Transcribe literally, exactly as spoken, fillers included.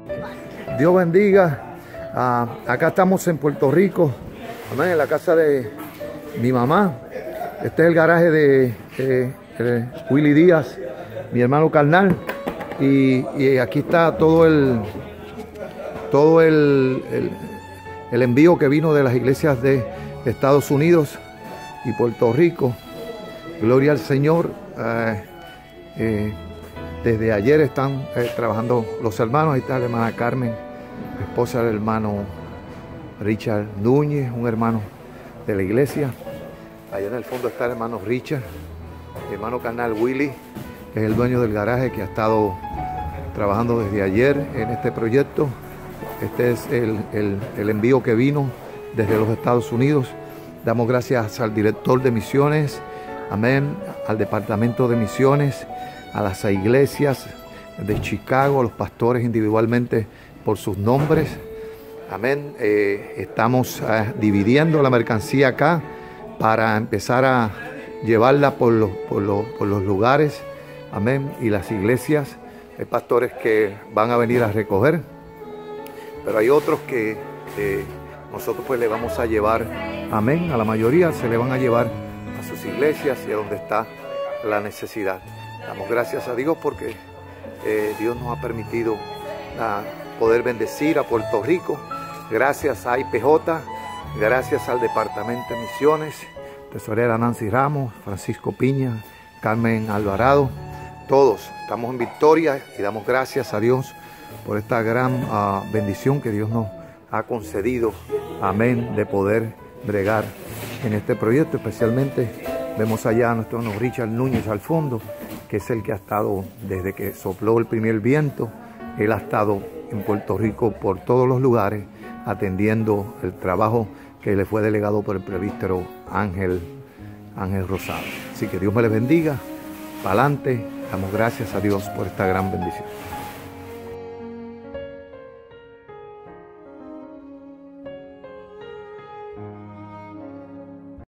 Dios bendiga. Ah, acá estamos en Puerto Rico, amén, en la casa de mi mamá. Este es el garaje de eh, eh, Willy Díaz, mi hermano carnal. Y, y aquí está todo el todo el, el, el envío que vino de las iglesias de Estados Unidos y Puerto Rico. Gloria al Señor. Eh, eh, desde ayer están eh, trabajando los hermanos. Ahí está la hermana Carmen, esposa del hermano Richard Núñez, un hermano de la iglesia. Allá en el fondo está el hermano Richard, el hermano carnal Willy, que es el dueño del garaje, que ha estado trabajando desde ayer en este proyecto. Este es el, el, el envío que vino desde los Estados Unidos. Damos gracias al director de misiones, amén, al departamento de misiones, a las iglesias de Chicago, a los pastores individualmente por sus nombres. Amén. Eh, estamos eh, dividiendo la mercancía acá para empezar a llevarla por los, por los, por los lugares. Amén. Y las iglesias, hay pastores que van a venir a recoger, pero hay otros que eh, nosotros pues le vamos a llevar, amén, a la mayoría se le van a llevar a sus iglesias y a donde está la necesidad. Damos gracias a Dios porque eh, Dios nos ha permitido uh, poder bendecir a Puerto Rico. Gracias a I P J, gracias al Departamento de Misiones, tesorera Nancy Ramos, Francisco Piña, Carmen Alvarado. Todos estamos en victoria y damos gracias a Dios por esta gran uh, bendición que Dios nos ha concedido, amén, de poder bregar en este proyecto. Especialmente vemos allá a nuestro hermano Richard Núñez al fondo, que es el que ha estado desde que sopló el primer viento. Él ha estado en Puerto Rico por todos los lugares atendiendo el trabajo que le fue delegado por el presbítero Ángel, Ángel Rosado. Así que Dios me les bendiga, para adelante, damos gracias a Dios por esta gran bendición.